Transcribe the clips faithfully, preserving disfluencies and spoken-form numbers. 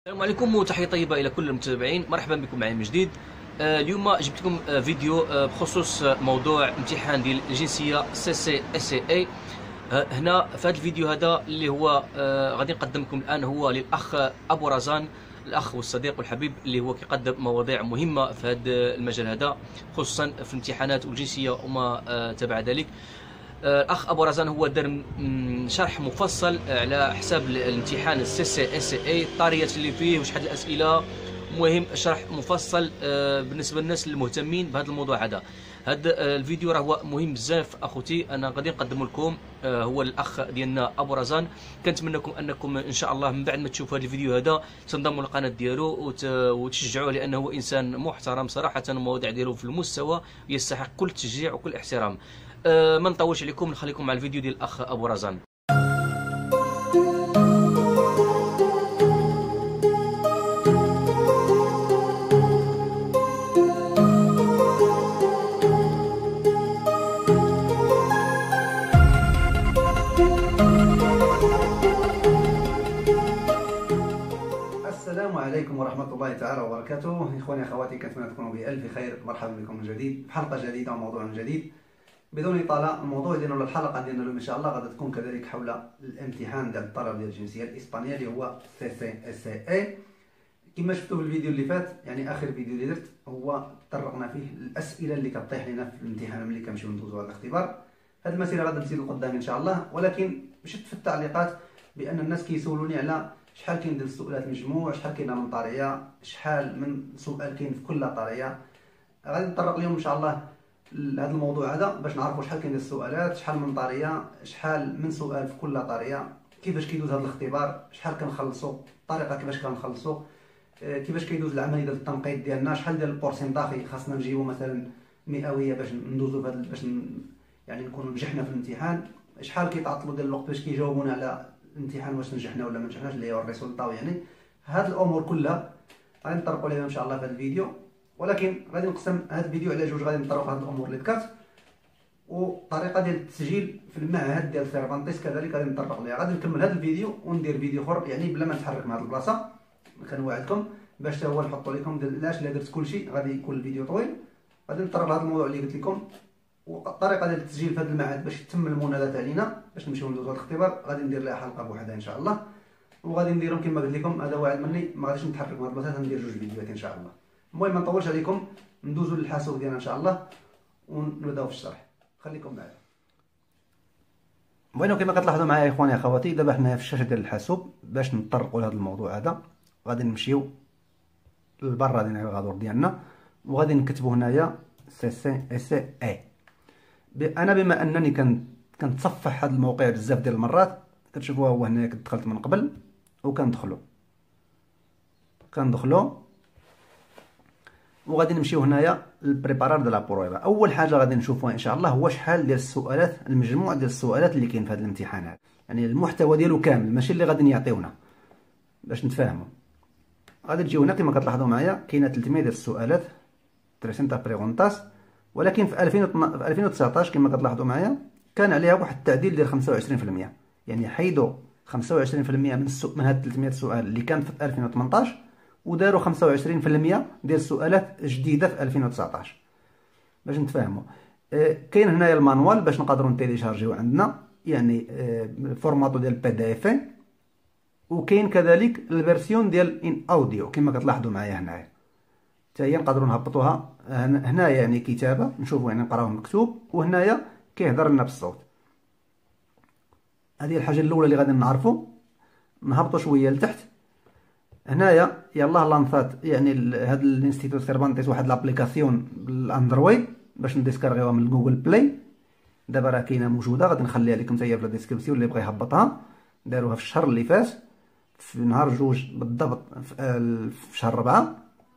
السلام عليكم وتحية طيبة إلى كل المتابعين. مرحبا بكم معي من جديد. آه اليوم جبت لكم آه فيديو آه بخصوص آه موضوع امتحان ديال الجنسية سي سي اس اي. آه هنا في هذا الفيديو هذا اللي هو آه غادي نقدم لكم الآن هو للأخ أبو رزان، الأخ والصديق والحبيب اللي هو كيقدم مواضيع مهمة في هذا المجال هذا، خصوصا في الامتحانات والجنسية وما آه تبع ذلك. الاخ ابو رزان هو دار شرح مفصل على حساب الامتحان السي سي اس اي، الطاريات اللي فيه وشحال الاسئله. مهم شرح مفصل بالنسبه للناس المهتمين بهذا الموضوع هذا. هذا الفيديو راه هو مهم بزاف اخوتي، انا غادي نقدمه لكم. هو الاخ ديالنا ابو رزان. كنتمنىكم انكم ان شاء الله من بعد ما تشوفوا هذا الفيديو هذا تنضموا للقناه ديالو وتشجعوه، لانه هو انسان محترم صراحه، المواضيع ديالو في المستوى يستحق كل تشجيع وكل احترام. أه ما نطولش عليكم، نخليكم مع الفيديو ديال الاخ ابو رزان. السلام عليكم ورحمة الله تعالى وبركاته. إخواني أخواتي، كنتمنى تكونوا بألف خير. مرحبا بكم من جديد في حلقة جديدة وموضوع جديد. بدون إطالة، الموضوع ديالنا ولا الحلقة ديالنا اليوم إن شاء الله غادي تكون كذلك حول الامتحان ديال الطلب ديال الجنسية الإسبانية اللي هو سي سي اس اي. كما شفتوا في الفيديو اللي فات، يعني آخر فيديو اللي درت، هو طرقنا فيه الأسئلة اللي كطيح لنا في الامتحان ملي كنمشيو ندوزو هذا الاختبار. هذه المسيرة غادي تزيد لقدام إن شاء الله، ولكن شفت في التعليقات بأن الناس كيسولوني على شحال كاين ديال السؤالات المجموع، شحال كاينه من طريقه، شحال من سؤال كاين في كل طريقه. غادي نتطرق اليوم ان شاء الله لهذا الموضوع هذا باش نعرفوا شحال كاين ديال السؤالات، شحال من طريقه، شحال من سؤال في كل طريقه، كيفاش كيدوز هذا الاختبار، شحال كنخلصوا، الطريقه كيفاش كنخلصوا، كيفاش كيدوز العمليه ديال التنقيط ديالنا، شحال ديال البورسنتاخي خاصنا نجيبو مثلا مئويه باش ندوزو في باش يعني نكونوا نجحنا في الامتحان، شحال كيتعطلوا ديال الوقت باش كيجاوبونا على الامتحان واش نجحنا ولا ما نجحناش، اللي هو الريسولطا. يعني هاد الامور كلها غادي نطرقوا عليها ان شاء الله في هذا الفيديو، ولكن غادي نقسم هذا الفيديو على جوج. غادي نطرقوا هاد الامور اللي ذكرت، والطريقه ديال التسجيل في المعهد ديال سيرفانتيس كذلك غادي نطرق ليها. غادي نكمل هذا الفيديو وندير فيديو اخر يعني بلا ما نتحرك من هذه البلاصه، كنوعدكم باش حتى هو نحطوا لكم علاش الا درت كلشي غادي يكون الفيديو طويل. غادي نطرق لهذا الموضوع اللي قلت لكم، والطريقه ديال التسجيل في هذا المعهد باش يتم المنادات علينا باش نمشيو ندوزو الاختبار. غادي ندير لها حلقه بوحدها ان شاء الله، وغادي نديرهم كما قلت لكم. هذا وعد مني، ما غاديش نتحرك من هاد البلاصه، ندير جوج فيديوهات ان شاء الله. المهم ما نطولش عليكم، ندوزو للحاسوب ديالنا ان شاء الله ونبداو في الشرح. خليكم معايا. بغينا كما كتلاحظوا معايا اخواني اخواتي، دابا حنايا في الشاشه ديال الحاسوب باش نطرقوا لهذا الموضوع هذا. غادي نمشيو للبرا ديال الغادور ديالنا وغادي نكتبوا هنايا سي سي اس اي. انا بما انني كنتصفح هذا الموقع بزاف ديال المرات، كتشوفوها هو هنايا، كنت دخلت من قبل وكندخلو كندخلو وغادي نمشيو هنايا للبريبارار ديال لابرويفا. اول حاجه غادي نشوفوها ان شاء الله هو شحال ديال السؤالات، المجموع ديال السؤالات اللي كاين في هذا الامتحان هذا، يعني المحتوى ديالو كامل، ماشي اللي غادي يعطيونا باش نتفاهموا. غادي تجيو هنا كما كتلاحظوا معايا كاينه ثلاثمية ديال السؤالات، تريسنتا بريغونطاس، ولكن في ألفين وتسعطاش كما كتلاحظوا معايا كان عليها واحد التعديل ديال خمسة وعشرين في المية، يعني حيدوا خمسة وعشرين في المية من السؤال من هاد ثلاثمية سؤال اللي كان في ألفين وثمنطاش، وداروا خمسة وعشرين في المية ديال السؤالات جديده في ألفين وتسعطاش باش نتفاهموا. آه كاين هنايا المانوال باش نقدروا نتيليشارجيو عندنا، يعني آه فورماتو ديال بي دي اف، وكاين كذلك الفيرسيون ديال ان اوديو كما كتلاحظوا معايا هنايا، حتى هي نقدروا نهبطوها هنايا، يعني كتابه نشوفوا يعني نقراوه مكتوب، وهنايا كيهضر لنا بالصوت. هذه الحاجه الاولى اللي غادي نعرفوا. نهبطوا شويه لتحت هنايا، يلاه لانفات يعني هذا الانستيتوت سيرفانتيس واحد لابليكاسيون بالاندرويد باش نديسكارغيوها من جوجل بلاي. دابا راه كاينه موجوده، غادي نخليها لكم حتى هي في الديسكريبسيون اللي بغى يهبطها. داروها في الشهر اللي فات في نهار جوج بالضبط في شهر ربعة.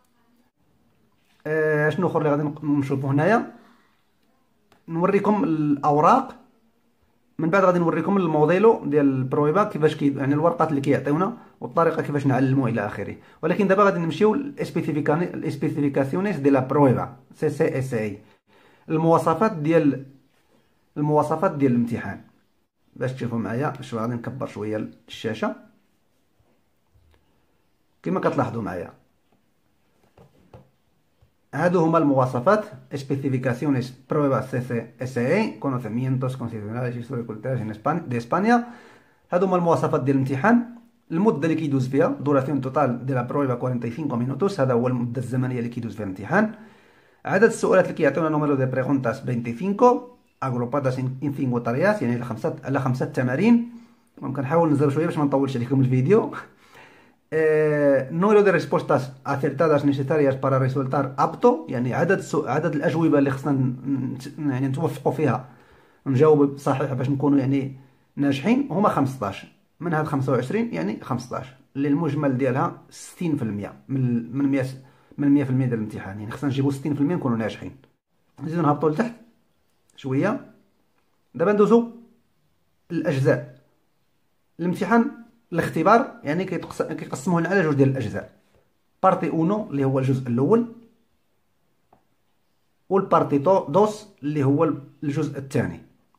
آه شنو اخر اللي غادي نشوفوا هنايا؟ نوريكم الاوراق، من بعد غادي نوريكم الموديلو ديال البرويبا كيفاش كي يعني الورقات اللي كيعطيونا والطريقه كيفاش نعلموا الى اخره. ولكن دابا غادي نمشيو للاسبيسيفيكاسيونيز ديال لا برويبا سي سي اس اي، المواصفات ديال المواصفات ديال الامتحان. باش تشوفوا معايا شويه غادي نكبر شويه الشاشه. كما كتلاحظوا معايا هادو هما المواصفات especificaciones pruebas C C S E conocimientos constitucionales históricos de España. هادو هما المواصفات ديال الامتحان. المده اللي كيدوز فيها دوراسيون توتال ديال لا برويفا خمسة وأربعين مينوتوس، هذا هو المده الزمنيه اللي كيدوز فيها الامتحان. عدد السؤالات اللي كيعطيونا نوميرو دي بريغونتاس خمسة وعشرين agrupadas en cinco tareas، يعني على خمسه على خمسه تمارين. ممكن نحاول نزرب شويه باش ما نطولش عليكم الفيديو. número de respuestas acertadas necesarias para resultar apto، يعني عدد سو... عدد الاجوبه اللي خصنا يعني نتوفقوا فيها نجاوب صحيح باش نكونوا يعني ناجحين هما خمسطاش. من هاد خمسة وعشرين يعني خمسطاش اللي المجمل ديالها ستين في المية من من مية من مية في المية ديال الامتحان، يعني خصنا نجيبو ستين في المية نكونوا ناجحين. نزيدو نهبطوا لتحت شويه. دابا ندوزو الاجزاء الامتحان. الاختبار يعني كيقسموه لنا على جوج ديال الاجزاء، بارتي اونو اللي هو الجزء الاول، والبارتي دوس اللي هو الجزء الثاني.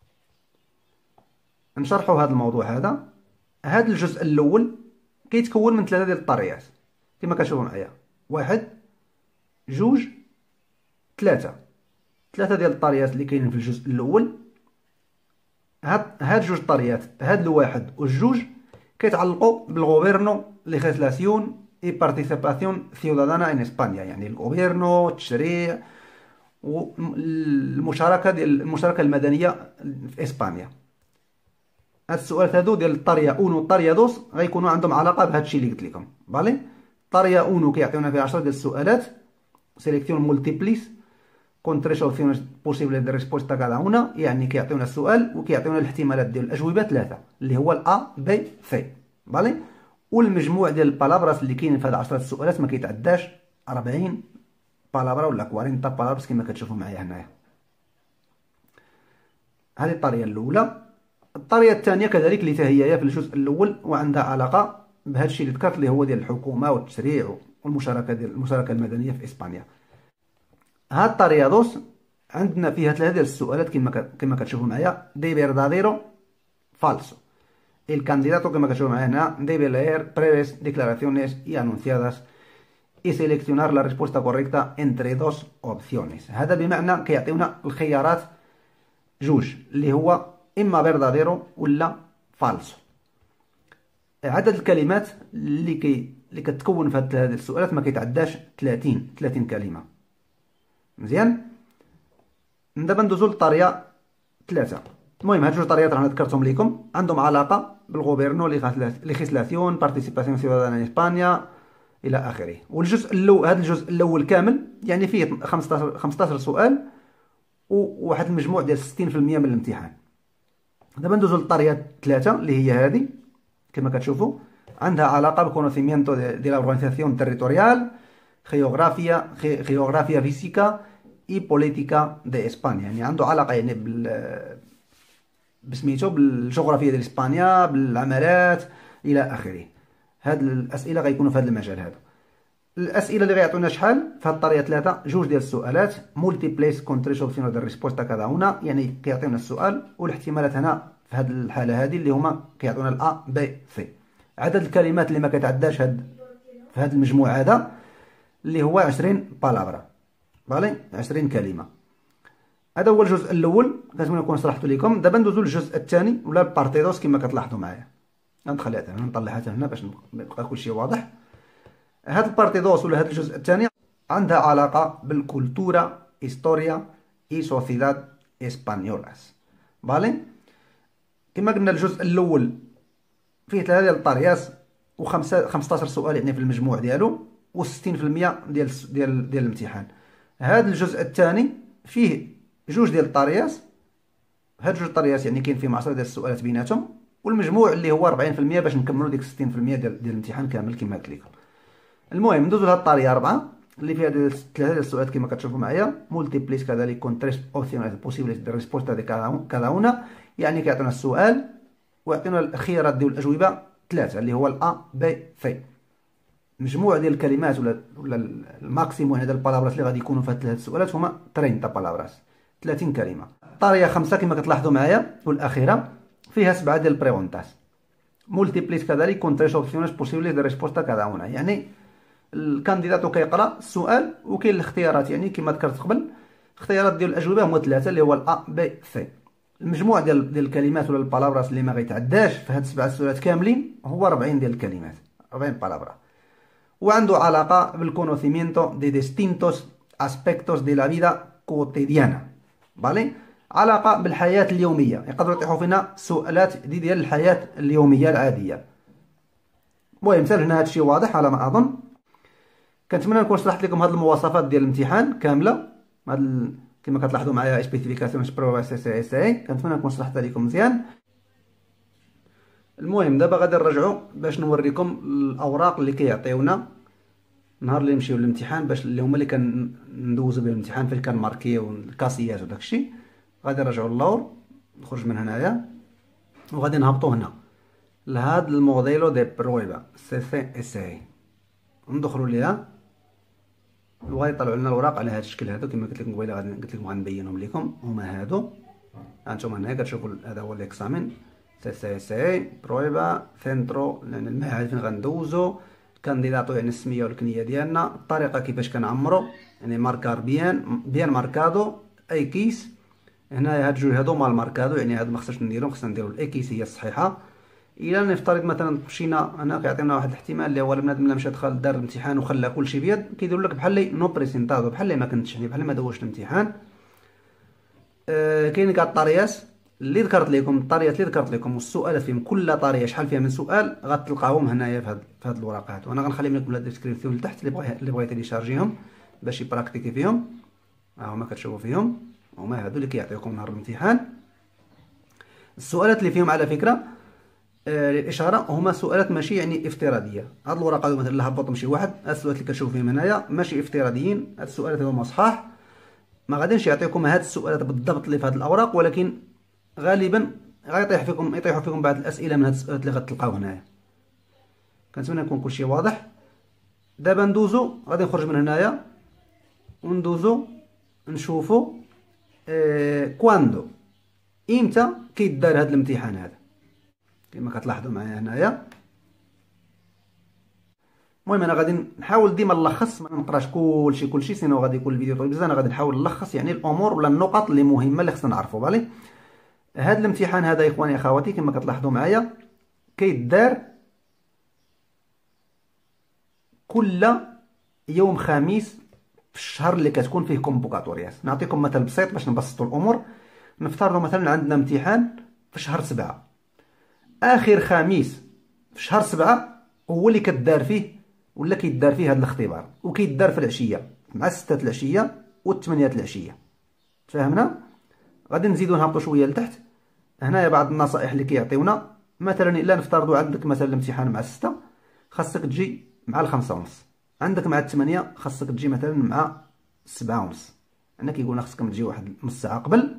نشرحوا هذا الموضوع. هذا هذا الجزء الاول كيتكون من ثلاثه ديال الطريات كما كتشوفوا معايا، واحد جوج ثلاثه ثلاثه ديال الطريات اللي كاينين في الجزء الاول. هاد هاد جوج طريات، هاد الواحد والجوج، كيتعلقوا بالغوبيرنو ليغيسلاسيون اي بارتيسيباسيون سيودادانا ان اسبانيا، يعني الغوبيرنو، التشريع والمشاركه ديال المشاركه المدنيه في اسبانيا. هاد السؤال هادو ديال الطاريه اونو والطاريه دوس غيكونوا عندهم علاقه بهذا الشيء اللي قلت لكم. فالي الطاريه اونو كيعطيونا فيها عشرة ديال السؤالات، سيليكسيون مولتيبليس con tres opciones posibles de respuesta cada una، يعني كيعطيونا السؤال وكيعطيونا الاحتمالات ديال الاجوبه ثلاثه اللي هو الا بي سي. فالي والمجموع ديال البالابراس اللي كاينين في هاد عشرة السؤالات ما كيتعداش أربعين بالابرا ولا أربعين بالابراس كما كتشوفوا معايا هنايا. هذه الطريقه الاولى. الطريقه الثانيه كذلك اللي هي في الجزء الاول وعندها علاقه بهذا الشيء اللي ذكرت اللي هو ديال الحكومه والتشريع والمشاركه ديال المشاركه المدنيه في اسبانيا. هاد الطريقه دوس عندنا فيها ثلاثه ديال السؤالات كما كما كتشوفوا معايا، دي فيرداديرو فالسو. الكانديداتو كما كتشوفوا معايا هنا debe leer breves declaraciones y anunciadas y seleccionar la respuesta correcta entre dos opciones. هذا بمعنى كيعطيونا الخيارات جوج اللي هو اما فيرداديرو ولا فالسو. عدد الكلمات اللي كي اللي كتكون في هذه السؤالات ما كيتعداش ثلاثين ثلاثين كلمه. مزيان. دابا ندوزو للطريقه ثلاثه. المهم هاد جوج طريقات رانا ذكرتهم لكم عندهم علاقه بالغوبيرنو ليغيسلاسيون بارتيسيباسيون سيودادانا ان اسبانيا الى اخره. والجزء الاول هذا الجزء الاول كامل يعني فيه خمسطاش سؤال وواحد المجموع ديال ستين في المية من الامتحان. دابا ندوزو للطريقه ثلاثه اللي هي هذه كما كتشوفوا عندها علاقه بالكونوسيمينتو دي لا اورغانيزاسيون تيريتوريال، geografía geografía física y política de España، يعني عنده علاقه يعني بال بسميتو بالجغرافيا ديال اسبانيا بالعملات الى اخره. هاد الاسئله غيكونوا في هذا المجال هذا. الاسئله اللي غيعطونا شحال في هاد الطريقه ثلاثه جوج ديال السؤالات مولتيبليس كون تريس اوبسيون ديال ريسبوستا كذا هنا، يعني كيعطيونا السؤال والاحتمالات هنا في هاد الحاله هذه اللي هما كيعطونا الا بي سي. عدد الكلمات اللي ما كيتعداش هاد في هاد المجموع هذا اللي هو عشرين بالابرا. فالي عشرين كلمه. هذا هو الجزء الاول كنتمنى نكون شرحت لكم. دابا ندوزو للجزء الثاني ولا البارتي دوس كما كتلاحظوا معايا. غنخليها حتى هنا نطلعها حتى هنا باش يبقى كلشي واضح. هاد البارتي دوس ولا هاد الجزء الثاني عندها علاقه بالكولتورا هيستوريا اي سوسيداد اسبانيولاس. فالي كما قلنا الجزء الاول فيه ثلاثه ديال الطريات وخمسه خمسطاش سؤال يعني في المجموع ديالو وستين في المية ديال ديال ديال الامتحان. هذا الجزء الثاني فيه جوج ديال الطريات، هاد جوج الطريات يعني كاين فيهم عشرة ديال السؤالات بيناتهم والمجموع اللي هو أربعين في المية باش نكملوا ديك ستين في المية ديال, ديال الامتحان كامل كما قلت لكم. المهم ندوزو لهاد الطريقه أربعة اللي فيها ثلاثه ديال السؤالات كما كتشوفوا معايا مولتيبليس كذلك كون تريس اوبسيونيل بوسيبليس دي ريسبوستا دي كذا هنا، يعني كيعطينا السؤال ويعطينا الخيارات ديال الاجوبه ثلاثه اللي هو الا بي سي. مجموع ديال الكلمات ولا ولا الماكسيموم ديال البالابراس اللي غادي يكونوا في هاد الثلاث سؤالات هما ثلاثين بالابراس ثلاثين كلمه. الطريقه خمسه كما كتلاحظوا معايا والاخيره فيها سبعه ديال البريغونتاس مولتيبليس كذلك كون تريس اوبسيونيس بوسيبليس دي ريسبوستا كذا هنا، يعني الكانديدات كيقرا السؤال وكاين الاختيارات، يعني كما ذكرت قبل الاختيارات ديال الاجوبه هما ثلاثه اللي هو الأ بي سي. المجموع ديال ديال الكلمات ولا البالابراس اللي ما غيتعداش في هاد سبعه سؤالات كاملين هو أربعين ديال الكلمات، أربعين بالابرا، وعنده علاقه بالكونوسيمينتو دي ديستينتوس اسبيكتوس دي لا فيدا كوتيديانا، بالي علاقه بالحياه اليوميه. يقدروا يطيحوا فينا سؤالات دي ديال الحياه اليوميه العاديه. المهم حتى هنا هادشي واضح على ما اظن. كنتمنى نكون شرحت لكم هاد المواصفات ديال الامتحان كامله، هاد ال... كما كتلاحظوا معايا سبيسيفيكاسيون بروفا سي سي اس اي، كنتمنى نكون شرحتها لكم مزيان. المهم دابا غادي نرجعوا باش نوريكم الاوراق اللي كيعطيونا نهار اللي نمشيو للامتحان، باش اللي هما اللي كندوزو بهم الامتحان فين كنماركيو الكاسيات وداكشي. غادي نرجعوا للور، نخرج من هنايا وغادي نهبطوا هنا لهاد الموديلو دي بروفا سي سي اس اي، ندخلوا ليها وغادي يطلعوا لنا الاوراق على هذا الشكل هذا. كما قلت لكم قبيله غادي قلت لكم غنبينهم لكم، هما هادو. هانتوما هنا كتشوفوا هذا هو الاكزامين سي سي اس اي بروفا سنترو، لان المعهد فين غندوزو كانديداتو، يعني السميه والكنيه ديالنا، الطريقه كيفاش كنعمرو، يعني ماركار بيان بيان ماركادو اي كيس. هنايا هاد جوج هادو مال ماركادو، يعني هاد ما خصناش نديرهم، خصنا نديرو الاي كيس هي الصحيحه. الى نفترض مثلا مشينا هنا كيعطينا واحد الاحتمال اللي هو البنادم اللي مشى دخل دار الامتحان وخلى كلشي بيض، كيديروا لك بحال لي نو بريسينتادو، بحال لي ما كنتش، يعني بحال ما دوزش الامتحان. أه كاين كاع الطريات اللي ذكرت لكم، الطريات اللي ذكرت لكم والسؤالات فيهم، كل طريه شحال فيها من سؤال غتلقاوهم هنايا في هاد في هاد الورقات. وانا غنخليهم لكم في الديسكريبسيون لتحت اللي بغى اللي بغى يتيليشارجيهم باش يبراكتيكي فيهم. ها هما كتشوفوا فيهم، هما هادو اللي كيعطيوكم نهار الامتحان. السؤالات اللي فيهم على فكره للاشاره هما سؤالات ماشي يعني افتراضيه. هاد الورقه هادو مثلا اللي هبطهم شي واحد، هاد السؤالات اللي كتشوفوا فيهم هنايا ماشي افتراضيين، هاد السؤالات هما صحاح. ما غاديش يعطيكم هاد السؤالات بالضبط اللي في هاد الاوراق، ولكن غالبا غيطيح فيكم يطيحوا فيكم بعض الاسئله من هاد السؤالات اللي غتلقاو هنايا. كنتمنى يكون كلشي واضح. دابا ندوزو، غادي نخرج من هنايا وندوزو نشوفو اه كواندو، امتى كيدار هاد الامتحان هذا، كما كتلاحظوا معايا هنايا. المهم انا غادي نحاول ديما نلخص، ما نقراش كلشي كلشي سينو غادي يكون الفيديو طويل بزاف. انا غادي نحاول نلخص يعني الامور ولا النقط اللي مهمه اللي خصنا نعرفوا. بالي هاد الامتحان هذا اخواني اخواتي كما كتلاحظوا معايا كيدار كل يوم خميس في الشهر اللي كتكون فيه كونفوكاتوريات. نعطيكم مثل بسيط باش نبسطوا الامور. نفترضوا مثلا عندنا امتحان في شهر سبعة، اخر خميس في شهر سبعة هو اللي كدار فيه ولا كيدار فيه هذا الاختبار، وكيدار في العشيه مع ستة العشيه والثمانية العشيه. فهمنا؟ غادي نزيدو نهبطوا شويه لتحت. هنايا بعض النصائح اللي كيعطيونا، مثلا الا نفترضوا عندك مثلا الامتحان مع ستة خاصك تجي مع الخمسة ونص، عندك مع الثمانية خاصك تجي مثلا مع السبعة ونص. هنا كيقولنا خاصكم تجي واحد نص ساعه قبل.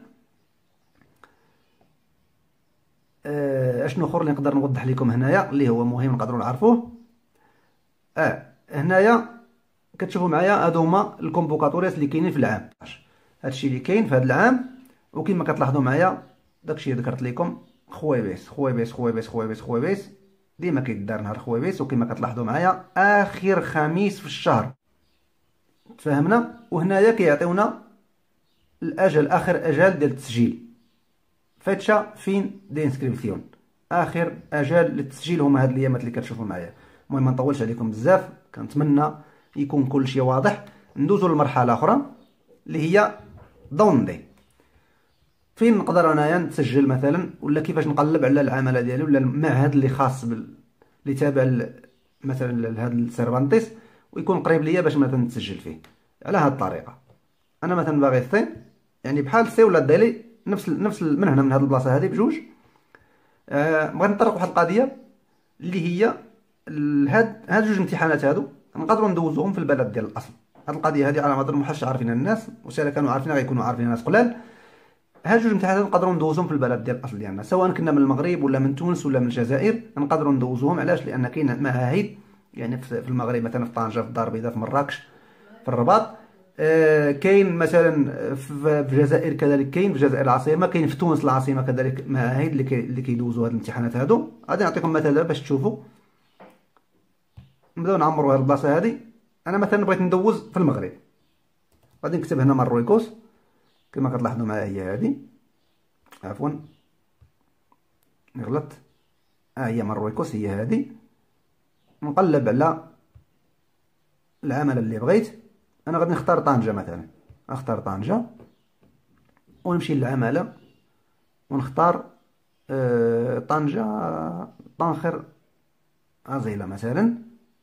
آه اشنو اخر اللي نقدر نوضح لكم هنايا اللي هو مهم نقدروا نعرفوه. اه هنايا كتشوفوا معايا هادو هما الكونفوكاتوريات اللي كاينين في العام. هادشي اللي كاين في هذا العام، وكما كتلاحظوا معايا داكشي اللي ذكرت لكم خويبيس خويبيس خويبيس خويبيس خويبيس ديما كيدار نهار خويبيس، وكما كتلاحظوا معايا اخر خميس في الشهر. تفهمنا؟ وهنايا كيعطيونا الاجل، اخر اجل ديال التسجيل، فاتشا فين دي انسكريبسيون، اخر اجل للتسجيل هما هاد الايامات اللي كتشوفوا معايا. المهم ما نطولش عليكم بزاف، كنتمنى يكون كلشي واضح. ندوزو للمرحله اخرى اللي هي دوندي، فين نقدر انايا نتسجل مثلا، ولا كيفاش نقلب على العماله ديالي ولا المعهد اللي خاص بال اللي تابع مثلا لهذا السيرفانتيس ويكون قريب ليا باش مثلا نتسجل فيه على هذه الطريقه. انا مثلا باغي السي، يعني بحال السي ولا الديلي، نفس نفس من هنا من هذه البلاصه هذه بجوج. آه بغيت نطرق واحد القضيه اللي هي هاد هاد جوج امتحانات هادو نقدروا ندوزوهم في البلد ديال الاصل. هاد القضيه هذه على ما اظن محاش عارفينها الناس، وسالا كانوا عارفينها غيكونوا عارفينها ناس قلال. هاد جوج امتحانات نقدروا ندوزوهم في البلد ديال الاصل ديالنا، سواء كنا من المغرب ولا من تونس ولا من الجزائر نقدروا ندوزوهم. علاش؟ لان كاين معاهد يعني في المغرب مثلا في طنجه، في الدار البيضاء، في مراكش، في الرباط. آه كاين مثلا في الجزائر كذلك، كاين في الجزائر العاصمه، كاين في تونس العاصمه كذلك معاهد اللي كي اللي كيدوزوا هاد الامتحانات هادو. غادي نعطيكم مثلا باش تشوفوا. نبداو نعمروا هاد البلاصه هادي. انا مثلا بغيت ندوز في المغرب، غادي نكتب هنا مارويكوس كما كتلاحظوا معايا، هي هذه، عفوا غلط، ها هي مارويكوس هي هذه. نقلب على العمله اللي بغيت، انا غادي نختار طنجة مثلا، اختار طنجة ونمشي للعمله ونختار آه طنجة طنخر أزيلة مثلا.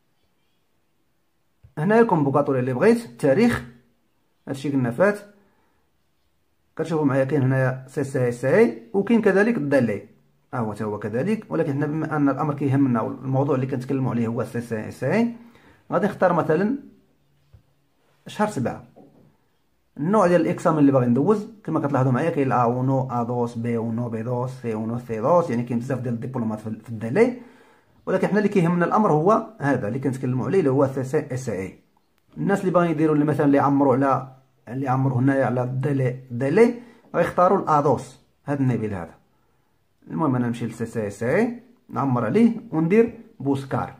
هنا الكونفوكاتوري اللي بغيت، التاريخ، هادشي قلنا فات. كتشوفوا معايا كاين هنايا سي سي اس اي وكاين كذلك الدالي، ها هو حتى هو كذلك، ولكن حنا بما ان الامر كيهمنا والموضوع اللي كنتكلموا عليه هو سي سي اس اي، غادي نختار مثلا شهر سبعة. النوع ديال الاكزامن اللي باغي ندوز كما كتلاحظوا معايا كاين ا واحد ا اثنين بي واحد بي اثنين سي واحد سي اثنين، يعني كاين بزاف ديال الدبلومات في الدالي، ولكن حنا اللي كيهمنا الامر هو هذا اللي كنتكلموا عليه اللي هو سي سي اس اي. الناس اللي باغيين يديروا اللي مثلا اللي عمروا على اللي عمروا هنايا على الدالي الدالي غيختاروا الادوس، هذا النبيل هذا. المهم انا نمشي للسي سي اس اي نعمر عليه وندير بوسكار،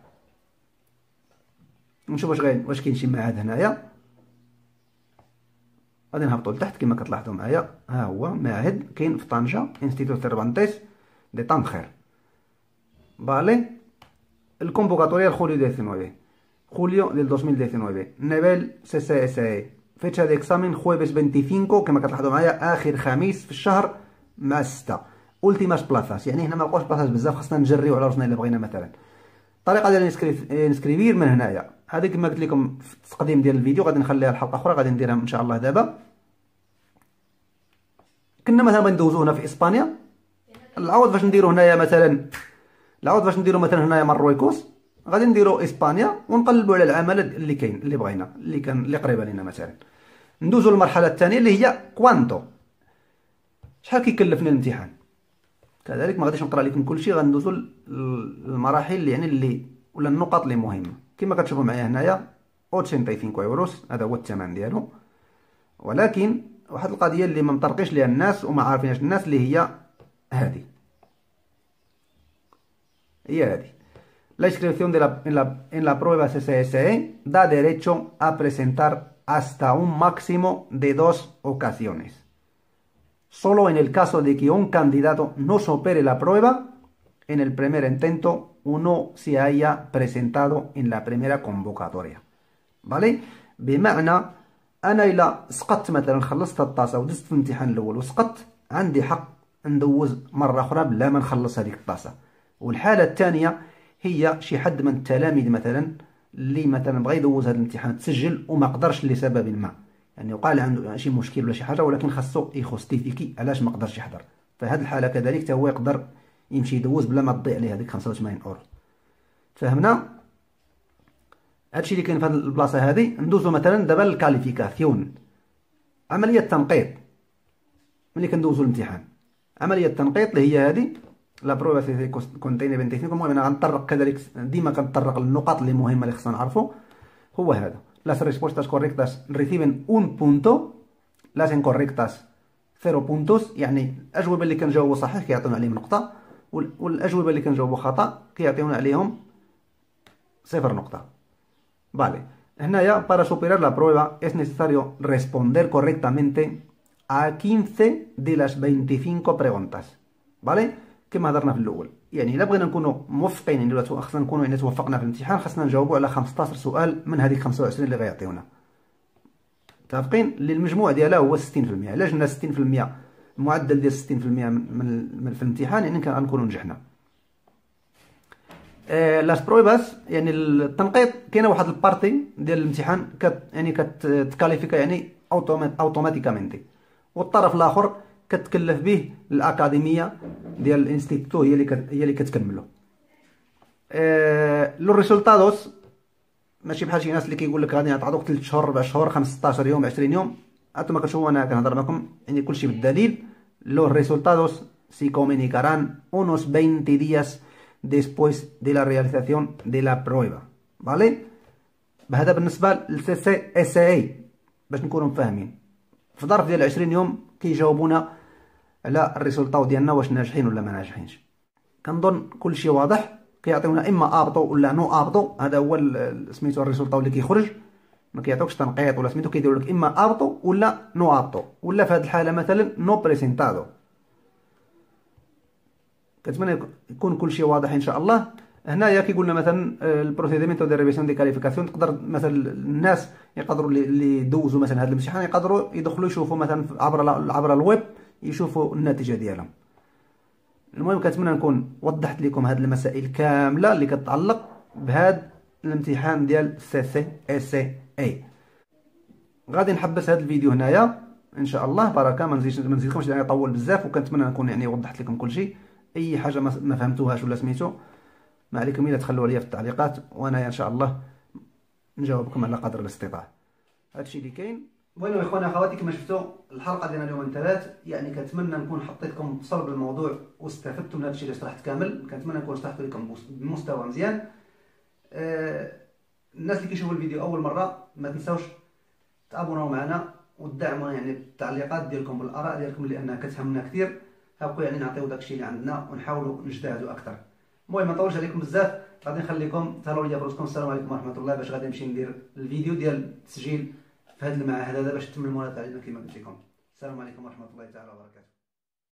نشوف واش غاين واش كاين شي معاد هنايا. غادي نهبطوا لتحت كما كتلاحظوا معايا، ها هو معهد كاين في طنجة، انستيتوت سيرفانتيس دي طنخير. فالي الكونفوكاتوريا الخوليو ديسينوفي julio del dos mil diecinueve nivel سي سي اس اي fecha de examen jueves veinticinco كما كتلاحظوا معايا اخر خميس في الشهر مع ستة últimas plazas، يعني هنا ما بقاوش بلاصات بزاف، خاصنا نجريو على راسنا الا بغينا. مثلا الطريقه ديال نسكريفير من هنايا، هذه كما قلت لكم في التقديم ديال الفيديو، غادي نخليها الحلقه اخرى غادي نديرها ان شاء الله دابا. كنا مثلا غندوزو هنا في اسبانيا، العوض فاش نديرو هنايا مثلا العوض فاش نديرو مثلا هنايا مارويكوس، غادي نديرو اسبانيا ونقلبوا على العمله اللي كاين اللي بغينا اللي كان اللي قريبه لينا. مثلا ندوزو للمرحله الثانيه اللي هي كوانتو، شحال كيكلفني الامتحان. كذلك ما غاديش نقرا لكم كلشي، غندوزو للمراحل اللي يعني اللي ولا النقط اللي مهمه. كما كتشوفوا معايا هنايا خمسة وثمانين يوروس، هذا هو الثمن ديالو. ولكن واحد القضيه اللي ما مطرقيش ليها الناس وما عارفينهاش الناس اللي هي هذه، هي هذه La inscripción de la, en, la, en la prueba C S S E da derecho a presentar hasta un máximo de dos ocasiones. Solo en el caso de que un candidato no supere la prueba en el primer intento o no se haya presentado en la primera convocatoria. ¿Vale? بمعنى أنا إلا سقطت مثلا خلصت الطاسة ودزت في الامتحان الأول وسقطت، عندي حق ندوز مرة أخرى بلا ما نخلص هذيك الطاسة. والحالة الثانية هي شي حد من التلاميذ مثلا اللي مثلا بغى يدوز هذا الامتحان تسجل وما قدرش لسبب ما، يعني وقع عنده شي مشكل ولا شي حاجه ولكن خاصو يخوستيفيكي علاش ما قدرش يحضر، فهاد الحاله كذلك حتى هو يقدر يمشي يدوز بلا ما تضيع عليه هذيك خمسة وثمانين اورو. فهمنا هادشي اللي كاين في هاد البلاصه هذه. ندوزو مثلا دابا الكاليفيكاسيون، عمليه التنقيط. ملي كندوزو الامتحان عمليه التنقيط اللي هي هذه لا بروفا سي كونتيني خمسة وعشرين. المهم انا غنطرق كذلك ديما كنطرق للنقاط اللي مهمه اللي خصنا نعرفوا. هو هذا las respuestas correctas reciben un punto, las incorrectas cero puntos، يعني الاجوبه اللي كنجاوبوا صحيح كيعطيونا عليهم نقطه، والاجوبه اللي كنجاوبوا خطا كيعطيونا عليهم صفر نقطه. Vale, هنايا para superar la prueba es necesario responder correctamente a quince de las veinticinco preguntas. Vale؟ كما هضرنا في الاول، يعني الا بغينا نكونوا موفقين يعني ولا خصنا نكونوا يعني توفقنا في الامتحان خصنا نجاوبوا على خمسطاش سؤال من هذيك خمسة وعشرين اللي غيعطيونا. متفقين؟ اللي المجموع ديالها هو ستين في المية. علاش قلنا ستين في المية؟ المعدل ديال ستين في المية من, من في الامتحان يعني غنكونوا نجحنا. آه لاس برويباس يعني التنقيط كاينه واحد البارتي ديال الامتحان كت يعني كتكاليفيكا يعني اوتوماتيكامنتي، والطرف الاخر كتكلف به الاكاديميه ديال الانستيتوت هي اللي هي اللي كتكملو. أه لو ريزولتادوس ماشي بحال شي ناس اللي كيقول لك غادي نعطيوك ثلاث شهور أربع شهور خمسطاش يوم عشرين يوم. انتما كتشوفوا انا كنهضر معكم يعني كلشي بالدليل. لو ريزولتادوس سي comunicarán unos veinte días después de la realización de la prueba. فالي بهذا بالنسبه للسي سي اس اي باش نكونوا فاهمين. في ظرف ديال عشرين يوم كيجاوبونا على الريزولطاو ديالنا واش ناجحين ولا ما ناجحينش. كنظن كلشي واضح. كيعطيونا اما ابطو ولا نو ابطو، هذا هو سميتو الريزولطاو اللي كيخرج. ما كيعطوكش تنقيط ولا سميتو، كيديروا لك اما ابطو ولا نو ابطو، ولا في هذه الحاله مثلا نو بريسينتادو. كنتمنى يكون كل شيء واضح ان شاء الله. هنايا كيقول لنا مثلا البروسيديمنتو دي ريفيسيون دي كاليفيكاسيون، تقدر مثلا الناس يقدروا اللي يدوزوا مثلا هذا الامتحان يقدروا يدخلوا يشوفوا مثلا عبر عبر الويب يشوفوا النتيجه ديالهم. المهم كنتمنى نكون وضحت لكم هذه المسائل كامله اللي كتعلق بهذا الامتحان ديال سي سي اس اي. غادي نحبس هذا الفيديو هنايا ان شاء الله بركه، ما نزيدش ما نزيدكمش لاني طول بزاف، وكنتمنى نكون يعني وضحت لكم كل شيء. اي حاجه ما فهمتوهاش ولا سميتو ما عليكم الا تخلوا لي في التعليقات، وانا ان شاء الله نجاوبكم على قدر الاستطاعه. هادشي اللي كاين. المهم يا اخواني اخواتي، كما شفتوا الحلقه ديالنا اليوم الثلاث، يعني كنتمنى نكون حطيتكم بصلب الموضوع واستفدتوا من هادشي اللي شرحت كامل. كنتمنى نكون شرحت لكم بمستوى مزيان. آه الناس اللي كيشوفوا الفيديو اول مره ما تنساوش تابوناو معنا وتدعمونا يعني بالتعليقات ديالكم بالاراء ديالكم، لانها كتهمنا كثير. هاكو يعني نعطيو داكشي اللي عندنا ونحاولوا نجتهدوا اكثر. المهم ما نطولش عليكم بزاف، غادي نخليكم تهلاو ليا براسكم. السلام عليكم ورحمه الله. باش غادي نمشي ندير الفيديو ديال التسجيل في هذا المعهد هذا باش تتمموا لنا التعليم كما قلت لكم. السلام عليكم ورحمه الله تعالى وبركاته.